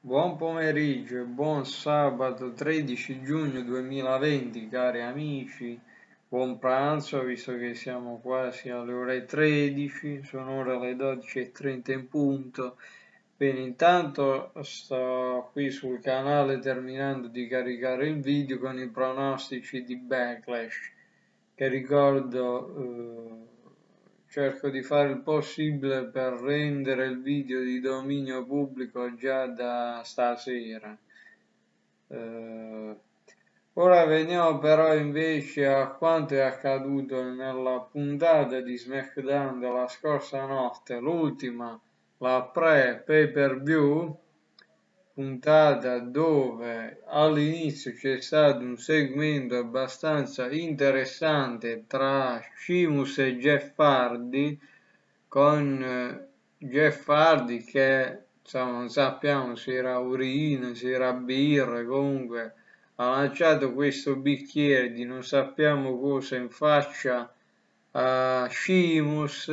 Buon pomeriggio e buon sabato 13 giugno 2020, cari amici. Buon pranzo, visto che siamo quasi alle ore 13, sono ora le 12:30 in punto. Bene, intanto sto qui sul canale terminando di caricare il video con i pronostici di Backlash, che ricordo cerco di fare il possibile per rendere il video di dominio pubblico già da stasera. Eh, Ora veniamo però invece a quanto è accaduto nella puntata di SmackDown della scorsa notte, l'ultima, la pre-pay-per-view, puntata dove all'inizio c'è stato un segmento abbastanza interessante tra Sheamus e Jeff Hardy, con Jeff Hardy che insomma, non sappiamo se era urina, se era birra, comunque ha lanciato questo bicchiere di non sappiamo cosa in faccia a Sheamus,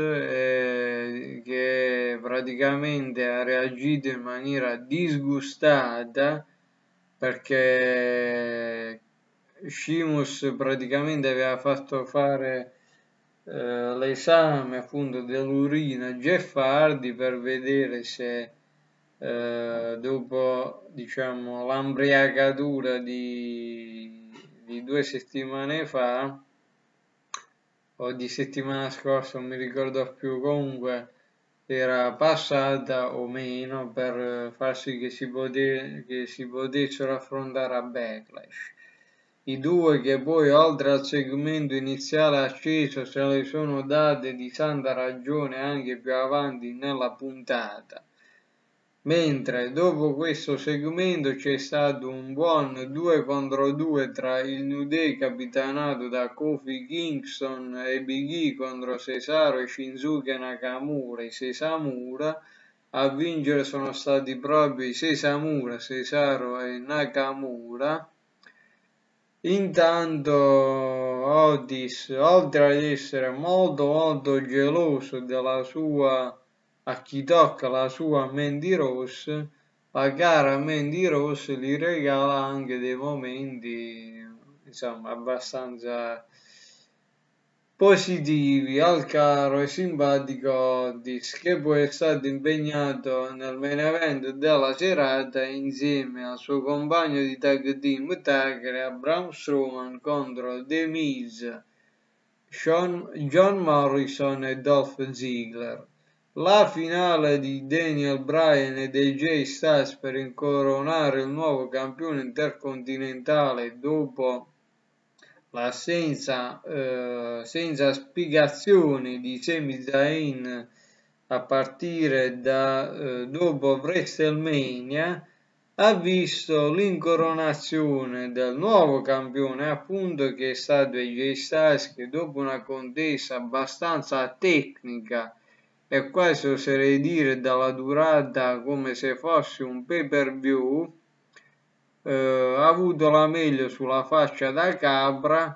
che praticamente ha reagito in maniera disgustata perché Sheamus praticamente aveva fatto fare l'esame appunto dell'urina a Jeff Hardy per vedere se dopo diciamo l'ambriacatura di 2 settimane fa o di settimana scorsa, non mi ricordo più, comunque era passata o meno per far sì che che si potessero affrontare a Backlash. I due che poi oltre al segmento iniziale acceso se le sono date di santa ragione anche più avanti nella puntata. Mentre dopo questo segmento c'è stato un buon 2 contro 2 tra il New Day capitanato da Kofi Kingston e Big E contro Cesaro e Shinsuke Nakamura, i Sesamura. A vincere sono stati proprio i Sesamura, Cesaro e Nakamura. Intanto Otis, oltre ad essere molto geloso della sua, a chi tocca la sua Mandy Rose, la cara Mandy Rose gli regala anche dei momenti, insomma, abbastanza positivi al caro e simpatico Otis, che poi è stato impegnato nel main event della serata insieme al suo compagno di tag team Tucker e a Braun Strowman contro The Miz, John Morrison e Dolph Ziggler. La finale di Daniel Bryan ed AJ Styles per incoronare il nuovo campione intercontinentale dopo l'assenza senza spiegazioni di Sami Zayn a partire da dopo WrestleMania ha visto l'incoronazione del nuovo campione, appunto, che è stato AJ Styles, che dopo una contesa abbastanza tecnica e quasi oserei dire dalla durata come se fosse un pay-per-view, ha avuto la meglio sulla faccia da capra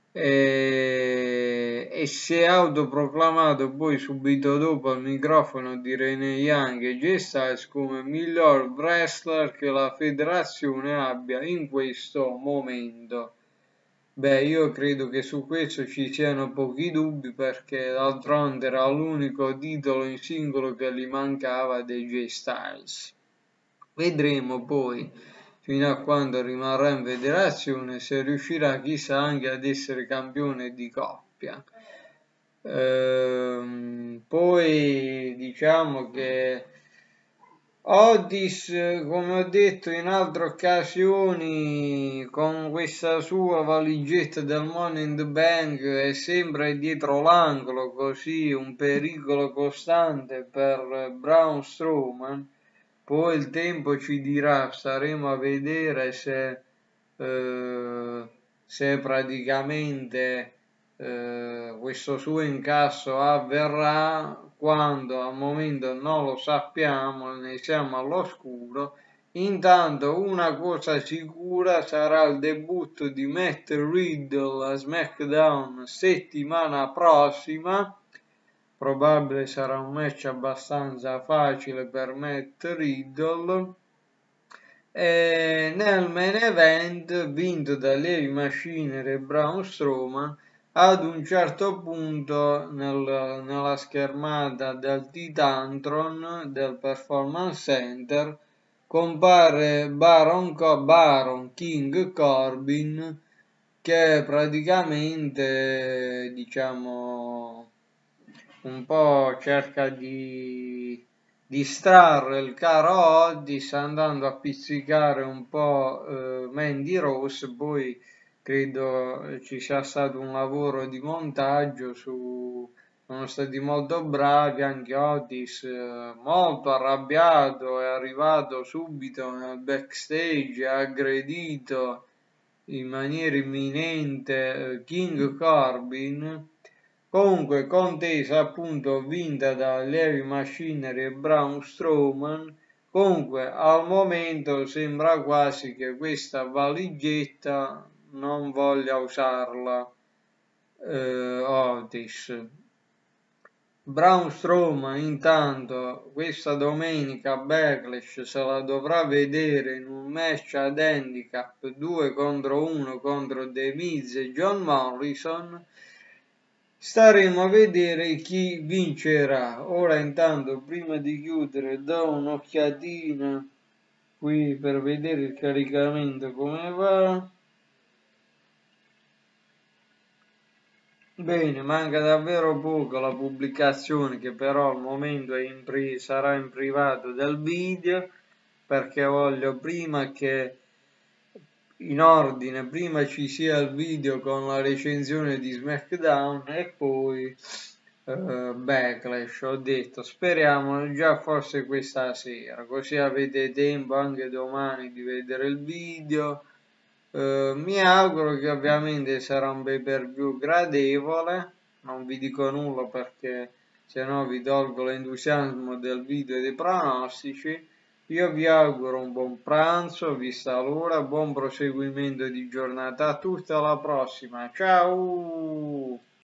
e si è autoproclamato poi subito dopo al microfono di Renee Young e Jay Styles come miglior wrestler che la federazione abbia in questo momento. Beh, io credo che su questo ci siano pochi dubbi perché d'altronde era l'unico titolo in singolo che gli mancava dei Jay Styles. Vedremo poi fino a quando rimarrà in federazione se riuscirà chissà anche ad essere campione di coppia. Poi diciamo che Otis, come ho detto in altre occasioni, con questa sua valigetta del Money in the Bank è sempre dietro l'angolo, così un pericolo costante per Braun Strowman. Poi il tempo ci dirà, staremo a vedere se praticamente questo suo incasso avverrà, quando al momento non lo sappiamo, ne siamo all'oscuro. Intanto una cosa sicura sarà il debutto di Matt Riddle a SmackDown settimana prossima. Probabile sarà un match abbastanza facile per Matt Riddle. E nel main event, vinto da Levi Machinery e Braun Strowman, ad un certo punto nella schermata del Titantron del Performance Center compare Baron King Corbin, che praticamente, diciamo, un po' cerca di distrarre il caro Otis andando a pizzicare un po' Mandy Rose. Poi credo ci sia stato un lavoro di montaggio sono stati molto bravi, anche Otis molto arrabbiato, è arrivato subito nel backstage, ha aggredito in maniera imminente King Corbin. Comunque contesa appunto vinta da Levi Machinery e Braun Strowman. Comunque al momento sembra quasi che questa valigetta non voglia usarla Otis. Braun Strowman intanto questa domenica a Backlash se la dovrà vedere in un match ad handicap 2 contro 1 contro The Miz e John Morrison. Staremo a vedere chi vincerà. Ora intanto prima di chiudere do un'occhiatina qui per vedere il caricamento come va. Bene, manca davvero poco la pubblicazione, che però al momento sarà in privato del video, perché voglio prima che in ordine, prima ci sia il video con la recensione di SmackDown e poi Backlash. Ho detto, speriamo già forse questa sera, così avete tempo anche domani di vedere il video. Mi auguro che ovviamente sarà un pay per view gradevole, non vi dico nulla perché se no vi tolgo l'entusiasmo del video e dei pronostici. Io vi auguro un buon pranzo, vista l'ora, buon proseguimento di giornata a tutti, alla prossima, ciao!